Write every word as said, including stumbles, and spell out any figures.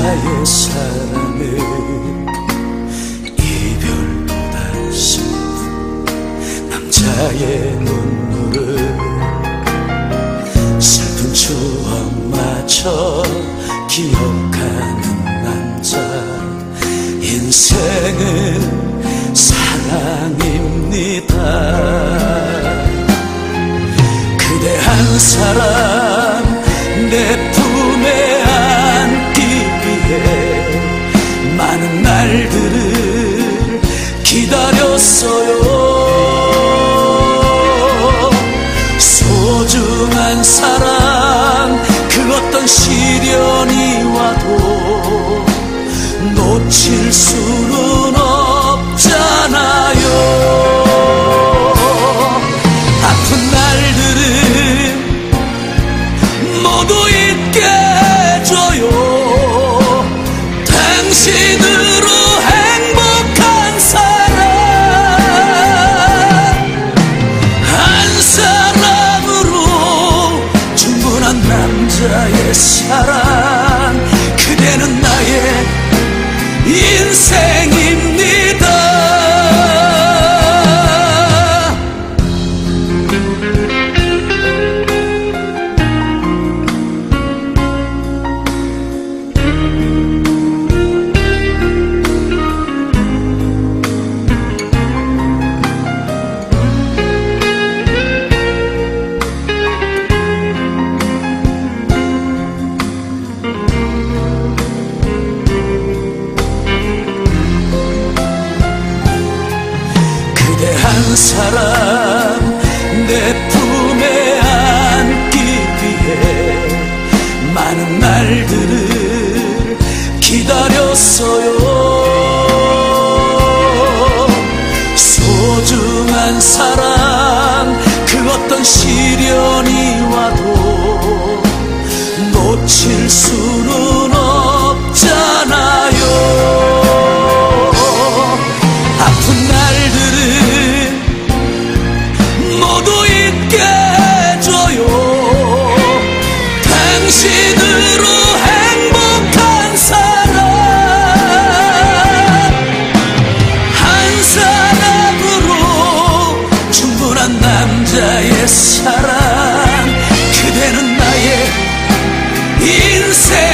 남자의 사랑을 이별보다 슬픈 남자의 눈물을 슬픈 추억마저 기억하는 남자. 인생은 사랑입니다. 그대 한 사람 내 품에 안기 위해 많은 날들을 기다렸어요. 소중한 사랑 그 어떤 시련이 와도 놓칠 수는 없잖아요. 아픈 날들은 모두 잊게 해줘요. 당신으로 행복한 사랑, 한 사람으로 충분한 남자의 사랑. 그대는 나의 인생입니다. 한 사람 내 품에 안기 위해 많은 날들을 기다렸어요. 소중한 사람 그 어떤 시련이 와도 놓칠 수는 없잖아요. 아픈 날들은 모두 잊게 해줘요. 당신으로 행복한 사랑, 한 사람으로 충분한 남자의 사랑. 그대는 나의 인생